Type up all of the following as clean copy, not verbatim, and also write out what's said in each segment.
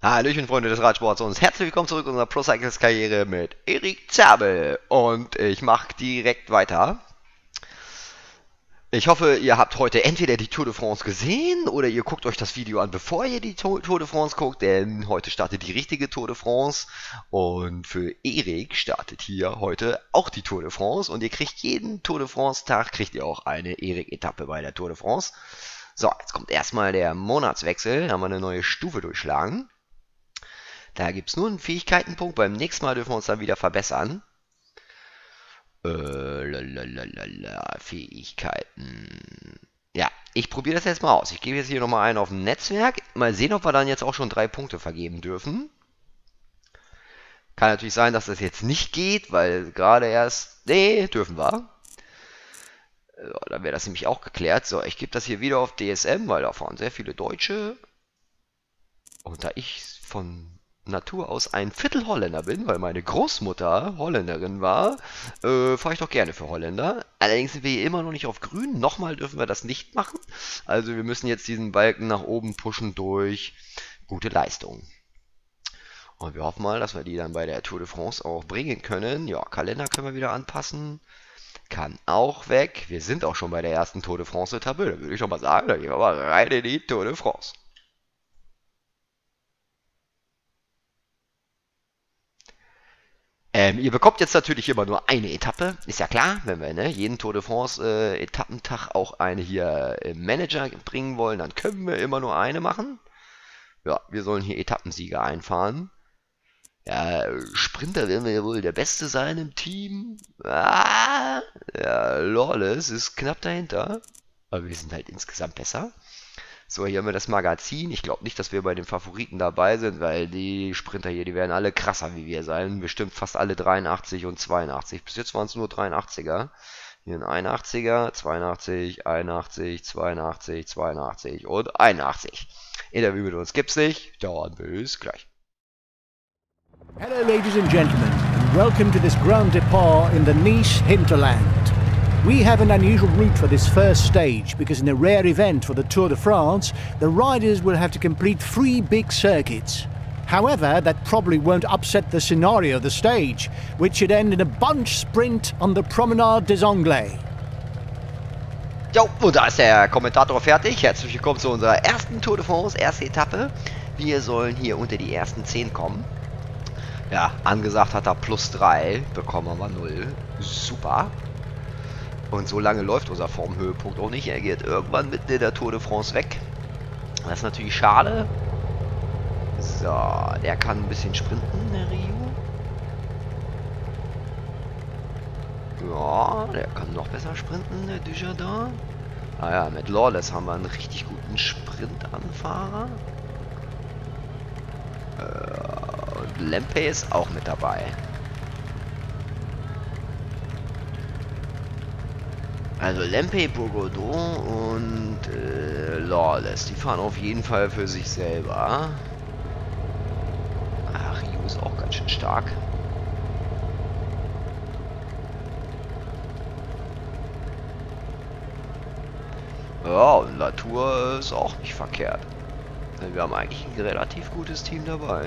Hallöchen, Freunde des Radsports und herzlich willkommen zurück in unserer Pro Cycles Karriere mit Erik Zabel. Und ich mache direkt weiter. Ich hoffe, ihr habt heute entweder die Tour de France gesehen oder ihr guckt euch das Video an, bevor ihr die Tour de France guckt, denn heute startet die richtige Tour de France und für Erik startet hier heute auch die Tour de France und ihr kriegt jeden Tour de France Tag, kriegt ihr auch eine Erik-Etappe bei der Tour de France. So, jetzt kommt erstmal der Monatswechsel, da haben wir eine neue Stufe durchschlagen. Da gibt es nur einen Fähigkeitenpunkt, beim nächsten Mal dürfen wir uns dann wieder verbessern. Fähigkeiten. Ja, ich probiere das jetzt mal aus. Ich gebe jetzt hier nochmal einen auf dem Netzwerk. Mal sehen, ob wir dann jetzt auch schon 3 Punkte vergeben dürfen. Kann natürlich sein, dass das jetzt nicht geht, weil gerade erst... Nee, dürfen wir. So, dann wäre das nämlich auch geklärt. So, ich gebe das hier wieder auf DSM, weil da fahren sehr viele Deutsche. Und da ich von Natur aus ein Viertel Holländer bin, weil meine Großmutter Holländerin war, fahre ich doch gerne für Holländer. Allerdings sind wir hier immer noch nicht auf grün. Nochmal dürfen wir das nicht machen. Also wir müssen jetzt diesen Balken nach oben pushen durch gute Leistung. Und wir hoffen mal, dass wir die dann bei der Tour de France auch bringen können. Ja, Kalender können wir wieder anpassen. Kann auch weg. Wir sind auch schon bei der ersten Tour de France Etappe. Da würde ich doch mal sagen, da gehen wir mal rein in die Tour de France. Ihr bekommt jetzt natürlich immer nur eine Etappe, ist ja klar, wenn wir jeden Tour de France Etappentag auch eine hier im Manager bringen wollen, dann können wir immer nur eine machen. Ja, wir sollen hier Etappensieger einfahren. Ja, Sprinter werden wir ja wohl der Beste sein im Team. Ah, ja, Lawless ist knapp dahinter, aber wir sind halt insgesamt besser. So, hier haben wir das Magazin. Ich glaube nicht, dass wir bei den Favoriten dabei sind, weil die Sprinter hier, die werden alle krasser wie wir sein. Bestimmt fast alle 83 und 82. Bis jetzt waren es nur 83er. Hier ein 81er, 82, 81, 82, 82 und 81. Interview mit uns gibt's nicht. Dauern bis gleich. Hello ladies and gentlemen, and welcome to this Grand Depart in the Nice hinterland. We have an unusual route for this first stage because in a rare event for the Tour de France, the riders will have to complete 3 big circuits. However, that probably won't upset the scenario of the stage, which should end in a bunch sprint on the Promenade des Anglais. Jo, und da ist der Kommentator fertig. Herzlich willkommen zu unserer ersten Tour de France, erste Etappe. Wir sollen hier unter die ersten 10 kommen. Ja, angesagt hat er +3, bekommen wir 0. Super. Und so lange läuft unser Formhöhepunkt auch nicht. Er geht irgendwann mitten in der Tour de France weg. Das ist natürlich schade. So, der kann ein bisschen sprinten, der Rio. Ja, der kann noch besser sprinten, der Dujardin. Ah ja, mit Lawless haben wir einen richtig guten Sprintanfahrer. Und Lempe ist auch mit dabei. Also Lempe, Bourgoudon und Lawless, die fahren auf jeden Fall für sich selber. Ach, Rio ist auch ganz schön stark. Ja, und Latour ist auch nicht verkehrt. Wir haben eigentlich ein relativ gutes Team dabei.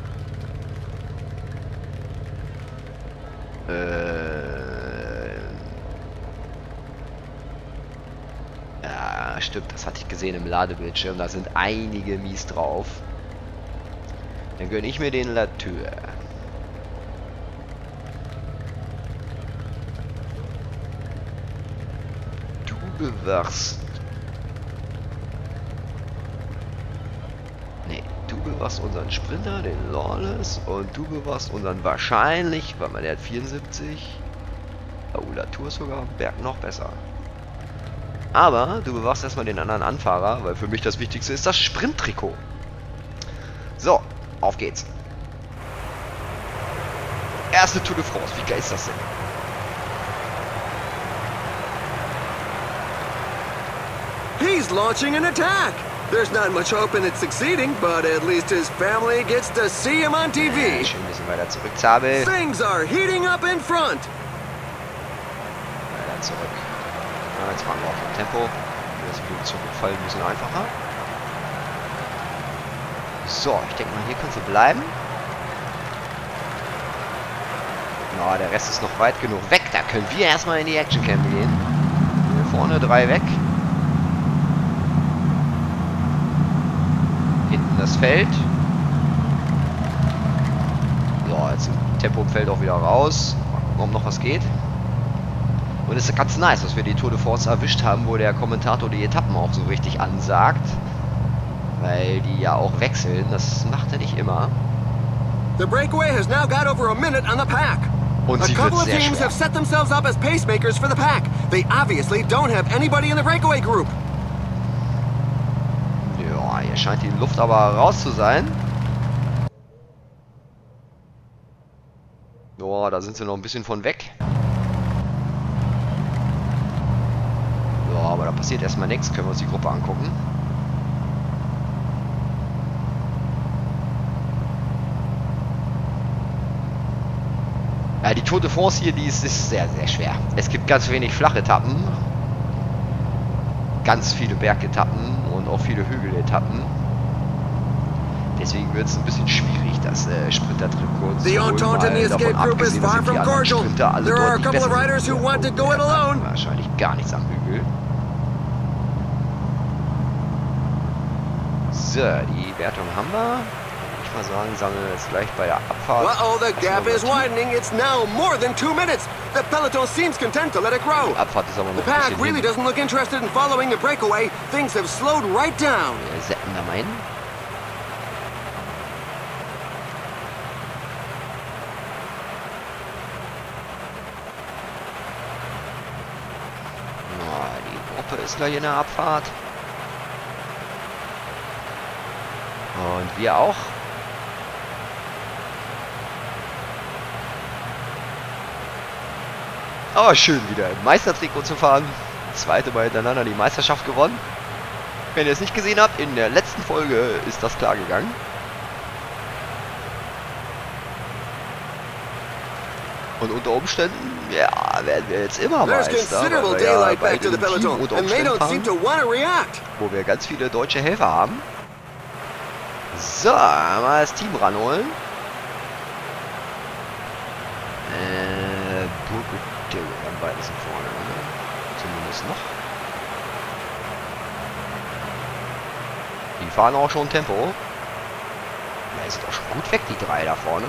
Ja, stimmt, das hatte ich gesehen im Ladebildschirm. Da sind einige mies drauf. Dann gönne ich mir den Latour. Du bewahrst. Nee, du bewahrst unseren Sprinter, den Lawless. Und du bewahrst unseren wahrscheinlich, weil man der hat 74. Oh, Latour ist sogar am Berg noch besser. Aber du bewachst erstmal den anderen Anfahrer, weil für mich das Wichtigste ist das Sprinttrikot. So, auf geht's. Erste Tour de France, wie geil ist das denn? He's launching an attack! There's not much hope in it succeeding, but at least his family gets to see him on TV. Schön ein bisschen weiter zurück, Zabel. Things are heating up in front. Weiter zurück. Ja, jetzt fahren wir auf dem Tempo. Das wird zurückfallen ein bisschen einfacher. So, ich denke mal, hier kannst du bleiben. Na, der Rest ist noch weit genug weg. Da können wir erstmal in die Action Cam gehen. Hier vorne 3 weg. Hinten das Feld. So, jetzt im Tempo im Feld auch wieder raus. Mal gucken, ob noch was geht. Und es ist ganz nice, dass wir die Tour de France erwischt haben, wo der Kommentator die Etappen auch so richtig ansagt. Weil die ja auch wechseln. Das macht er nicht immer. The breakaway has now got over a minute on the pack. Und A sie wird couple of sehr teams schwer. have set themselves up as pacemakers for the pack. They obviously don't have anybody in the breakaway group. Ja, hier scheint die Luft aber raus zu sein. Ja, da sind sie noch ein bisschen von weg. Ja, aber da passiert erstmal nichts. Können wir uns die Gruppe angucken. Ja, die Tour de France hier, die ist sehr, sehr schwer. Es gibt ganz wenig Flachetappen. Ganz viele Bergetappen und auch viele Hügeletappen. Deswegen wird es ein bisschen schwierig, das Sprinter-Trikot zu The holen, Entente in the weil escape davon group is abgesehen, dass far die from anderen cordial. Sprinter alle There are a deutlich couple of besser riders sind. who want to go it Der hat alone. wahrscheinlich gar nichts am Hügel. So, die Wertung haben wir. Ich mal sagen, sammeln wir jetzt gleich bei der Abfahrt. Uh-oh, the gap is Team. widening. It's now more than 2 minutes. The peloton seems content to let it grow. Die Abfahrt ist aber The noch ein pack bisschen really hin. doesn't look interested in following the breakaway. Things have slowed right down. Wir setzen da mal hin. Na, die Gruppe ist gleich in der Abfahrt. Und wir auch. Aber schön wieder im Meistertrikot zu fahren. Zweite Mal hintereinander die Meisterschaft gewonnen. Wenn ihr es nicht gesehen habt, in der letzten Folge ist das klar gegangen. Und unter Umständen, ja, werden wir jetzt immer There's Meister. considerable weil wir ja daylight bei back to the dem Team peloton, unter and they Umständen don't seem fahren, to want to react. wo wir ganz viele deutsche Helfer haben. So, mal das Team ranholen. Burgundil, dann beides sind vorne, ne? Zumindest noch. Die fahren auch schon Tempo. Da ist doch schon gut weg, die 3 da vorne.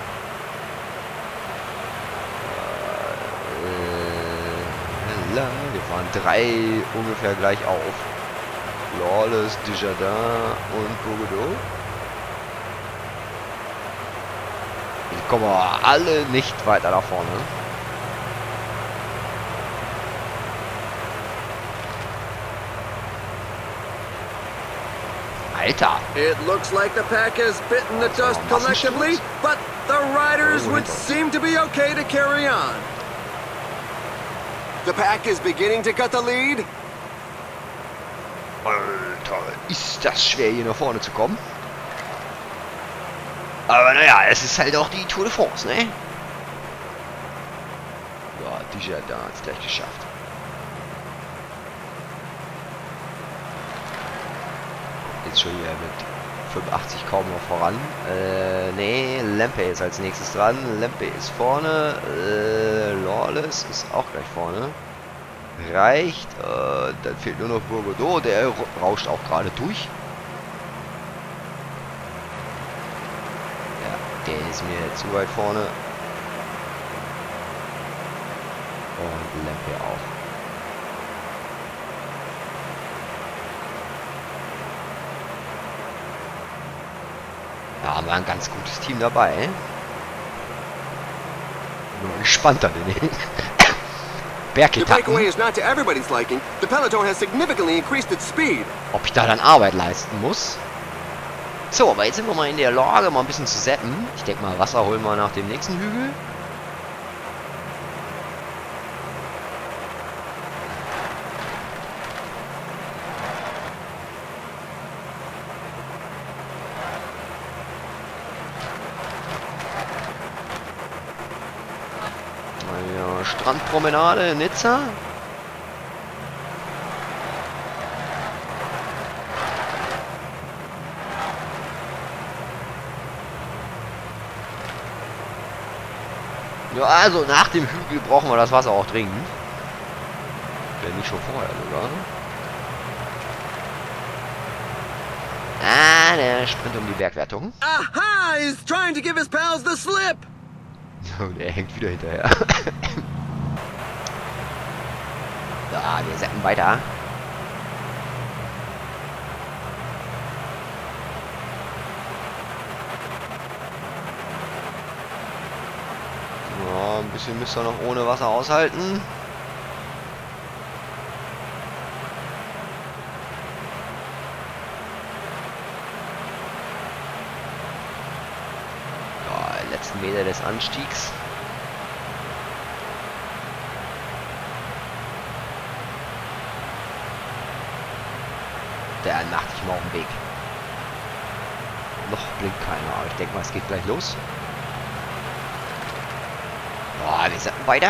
Wir fahren 3 ungefähr gleich auf. Lawless, Desjardins und Bourgodeau. Die kommen aber alle nicht weiter nach vorne. Alter! It looks like the pack has bitten the dust collectively, but the riders would seem to be okay to carry on. The pack is beginning to cut the lead. Alter, ist das schwer hier nach vorne zu kommen. Aber naja, es ist halt auch die Tour de France, ne? Ja, Desjardins hat es gleich geschafft. Jetzt schon hier mit 85 kaum noch voran. Nee, Lempe ist als nächstes dran. Lempe ist vorne. Lawless ist auch gleich vorne. Reicht. Dann fehlt nur noch Bourgodeau. Der rauscht auch gerade durch. Ja, der ist mir zu weit vorne. Und Lempe auch. Ja, haben wir ein ganz gutes Team dabei. Bin mal gespannt an den The Bergetappen, breakaway is not to everybody's liking. The peloton has significantly increased its speed. ob ich da dann Arbeit leisten muss. So, aber jetzt sind wir mal in der Lage, mal ein bisschen zu zappen. Ich denke mal, Wasser holen wir nach dem nächsten Hügel. Ja, Strandpromenade in Nizza. Ja, also nach dem Hügel brauchen wir das Wasser auch dringend. Wenn nicht schon vorher sogar. Ah, der Sprint um die Bergwertung. Aha! He's trying to give his pals the slip! Und er hängt wieder hinterher. Ja, wir setzen weiter. Ja, ein bisschen müsst ihr noch ohne Wasser aushalten. Ja, die letzten Meter des Anstiegs. Der macht sich mal auf den Weg. Noch blinkt keiner, aber ich denke mal, es geht gleich los. Boah, wir sind weiter.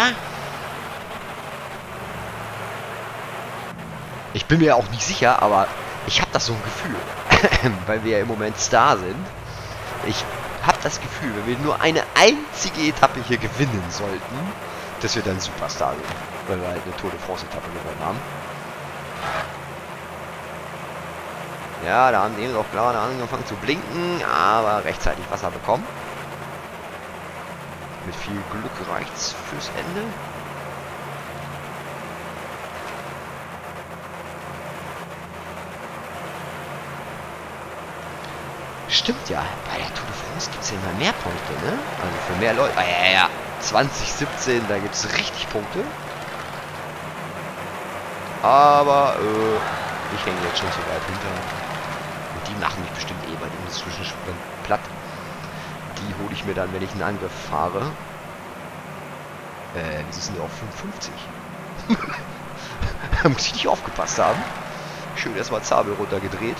Ich bin mir auch nicht sicher, aber ich habe das so ein Gefühl, weil wir ja im Moment Star sind. Ich habe das Gefühl, wenn wir nur eine einzige Etappe hier gewinnen sollten, dass wir dann Superstar sind, weil wir halt eine Tour de France Etappe gewonnen haben. Ja, da haben die eben auch gerade angefangen zu blinken, aber rechtzeitig Wasser bekommen. Mit viel Glück reicht's fürs Ende. Stimmt ja, bei der Tour de France gibt es ja immer mehr Punkte, ne? Also für mehr Leute. Ah, ja. 2017, da gibt es richtig Punkte. Aber, ich hänge jetzt schon so weit hinter. Und die machen mich bestimmt eh bei dem Zwischensprint platt. Die hole ich mir dann, wenn ich einen Angriff fahre. Wie sind die auf 55? Da muss ich nicht aufgepasst haben. Schön erstmal Zabel runtergedreht.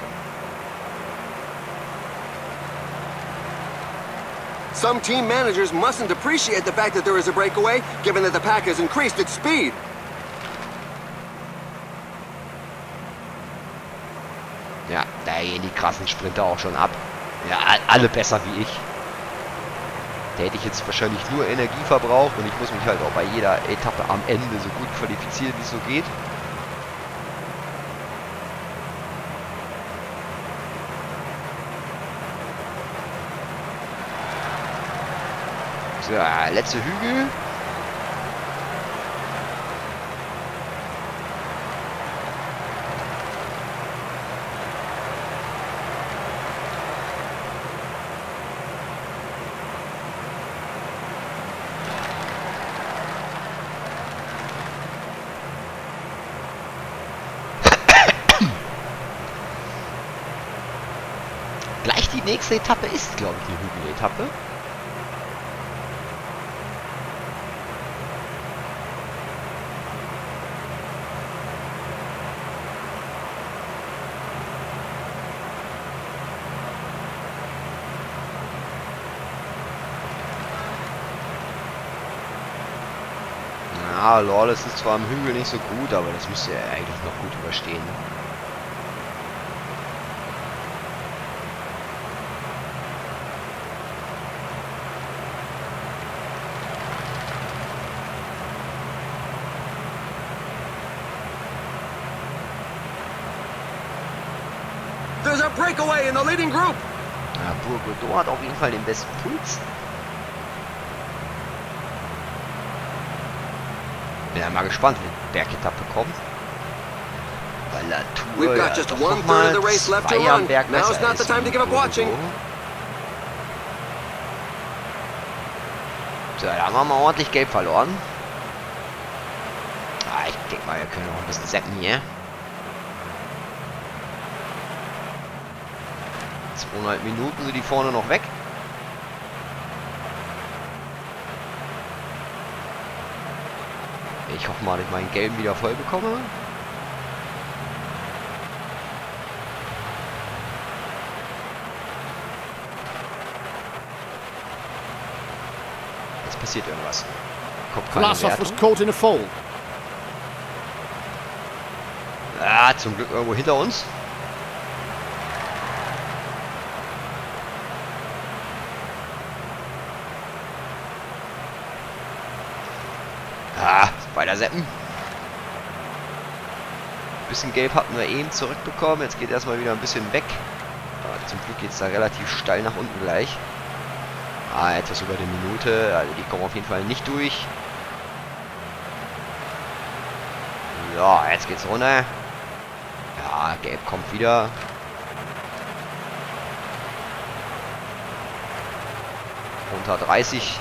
Some team managers mustn't appreciate the fact that there is a breakaway, given that the pack has increased its speed. Ja, da gehen die krassen Sprinter auch schon ab. Ja, alle besser wie ich. Da hätte ich jetzt wahrscheinlich nur Energie verbraucht und ich muss mich halt auch bei jeder Etappe am Ende so gut qualifizieren, wie es so geht. So, letzte Hügel. Gleich die nächste Etappe ist, glaube ich, die Hügeletappe. Ja, Lawless ist zwar am Hügel nicht so gut, aber das müsste er eigentlich noch gut überstehen. There's a breakaway in the leading group. Ja, Bourgogne hat auf jeden Fall den besten Puls. Bin ja mal gespannt, wenn die Bergetappe kommt. Weil La Tour We've ja got just doch one noch third mal of the race left to 2 am run. Berg Now's besser not the ist time to wie give up watching. Bourgogne. So, da haben wir mal ordentlich Gelb verloren. Ah, ich denke mal, wir können noch ein bisschen zappen hier. 2,5 Minuten sind die vorne noch weg. Ich hoffe mal, dass ich meinen Gelben wieder voll bekomme. Jetzt passiert irgendwas. Kommt keine Vlasov was Wertung. caught in a fall. Ah, zum Glück irgendwo hinter uns. Weiter seppen. Bisschen Gelb hatten wir eben zurückbekommen. Jetzt geht erstmal wieder ein bisschen weg. Aber zum Glück geht es da relativ steil nach unten gleich. Etwas über die Minute. Also die kommen auf jeden Fall nicht durch. So, jetzt geht's runter. Ja, Gelb kommt wieder. Unter 30.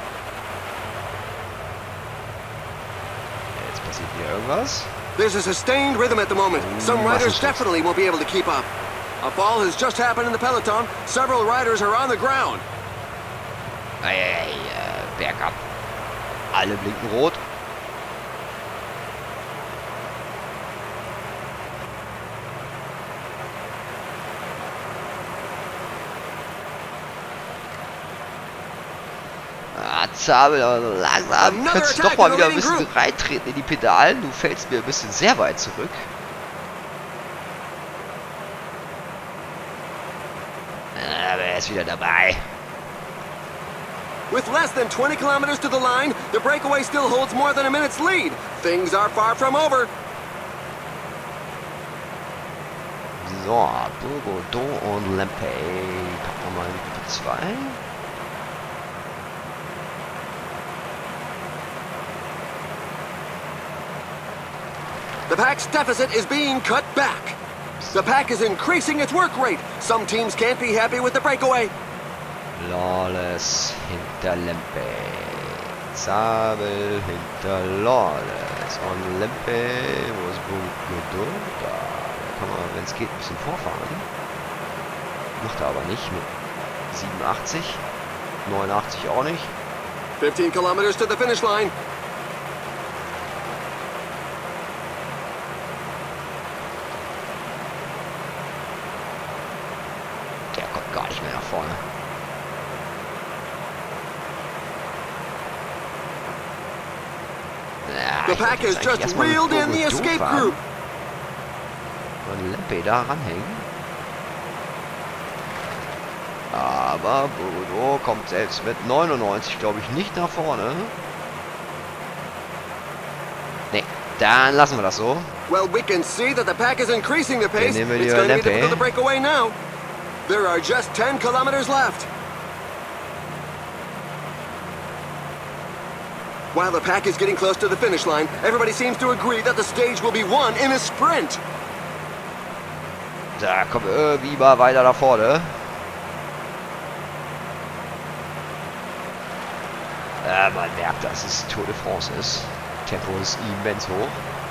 Jetzt passiert wieder irgendwas. There's a sustained rhythm at the moment. Some riders definitely won't be able to keep up. A fall has just happened in the peloton. Several riders are on the ground. Bergab. Alle blinken rot. Zabel, aber langsam kannst du doch mal wieder ein bisschen reintreten in die Pedalen. Du fällst mir ein bisschen sehr weit zurück. Aber er ist wieder dabei. With less than 20 kilometers to the line, the breakaway still holds more than a minute's lead. Things are far from over. So, Bourdon und Lempe. Packen wir mal in die 2. The pack's deficit is being cut back. The pack is increasing its work rate. Some teams can't be happy with the breakaway. Lawless hinter Lempe. Zabel hinter Lawless. Und Lempe, wo ist Bourdon? Da kann man, wenn es geht, ein bisschen vorfahren. Macht er aber nicht mit 87. 89 auch nicht. 15 kilometers to the finish line. Gar nicht mehr nach vorne. Ja, the pack has just reeled in the escape group. Und Lempe da ranhängen. Aber Bourdon kommt selbst mit 99, glaube ich, nicht nach vorne. Ne, dann lassen wir das so. Well, we can see that the pack is increasing the pace. Nehmen wir It's die going to be Lempe. difficult to break away now. There are just 10 kilometers left. While the pack is getting close to the finish line, everybody seems to agree that the stage will be won in a sprint. Da kommen wir irgendwie mal weiter nach vorne. Man merkt, dass es Tour de France ist. Tempo ist immens hoch.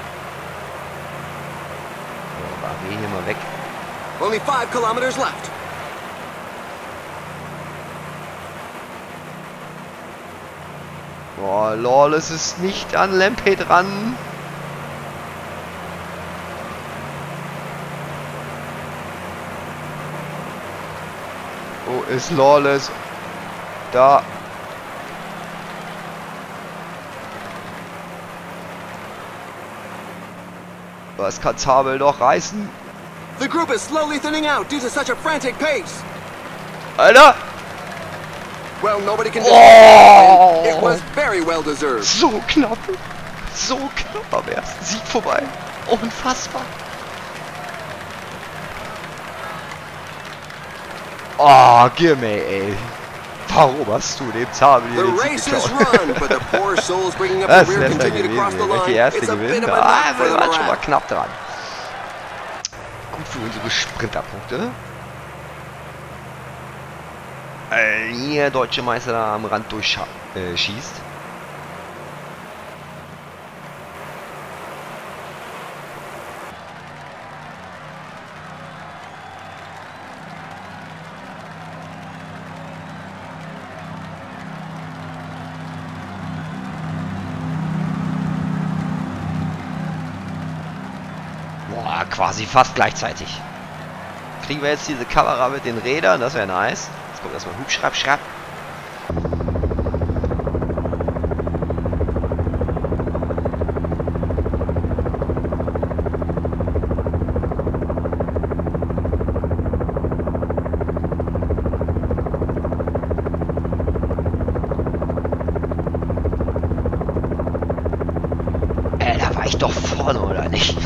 So, Barré hier mal weg. Only 5 kilometers left. Boah, Lawless ist nicht an Lempe dran. Wo ist Lawless? Da. Was kann Zabel doch reißen? The group is slowly thinning out due to such a frantic pace. Alter! Well, nobody can Oh! It was very well deserved. So knapp. So knapp am ersten Sieg vorbei. Unfassbar. Oh, gimme, ey. Warum hast du dem Zabel hier The den Sieg race is geklaut? run, but the poor souls bringing up Das the rear wäre continue to cross gewesen, the wenn line. die erste It's a bit gewinnt. of a knock for Wir the waren schon mal morale. knapp dran. Gut für unsere Sprinterpunkte. Hier deutsche Meister da am Rand durchschießt. Boah, quasi fast gleichzeitig. Kriegen wir jetzt diese Kamera mit den Rädern, das wäre nice. Jetzt kommt erstmal Hubschrapp. doch vorne, oder nicht?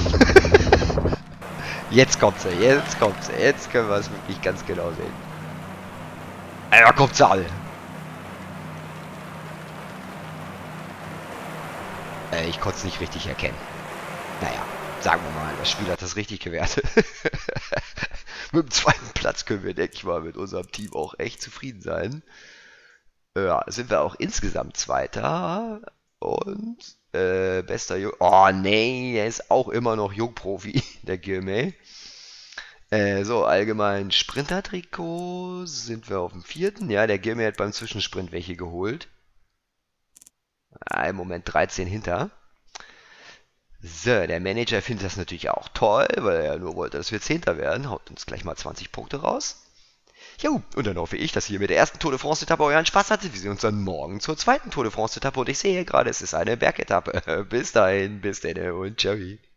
Jetzt kommt sie, jetzt kommt sie. Jetzt können wir es wirklich ganz genau sehen. Da kommt sie alle. Ich konnte es nicht richtig erkennen. Naja, sagen wir mal, das Spiel hat das richtig gewertet. Mit dem zweiten Platz können wir, denke ich mal, mit unserem Team auch echt zufrieden sein. Ja, sind wir auch insgesamt Zweiter. Und bester Jung... Oh nee, er ist auch immer noch Jungprofi, der Girmay. So, allgemein Sprinter-Trikot sind wir auf dem 4. Ja, der Girmay hat beim Zwischensprint welche geholt. Im Moment 13 hinter. So, der Manager findet das natürlich auch toll, weil er nur wollte, dass wir 10. werden. Haut uns gleich mal 20 Punkte raus. Jo, und dann hoffe ich, dass ihr mit der ersten Tour de France-Etappe euren Spaß hattet. Wir sehen uns dann morgen zur zweiten Tour de France-Etappe. Und ich sehe gerade, es ist eine Bergetappe. Bis dahin, bis dann und ciao.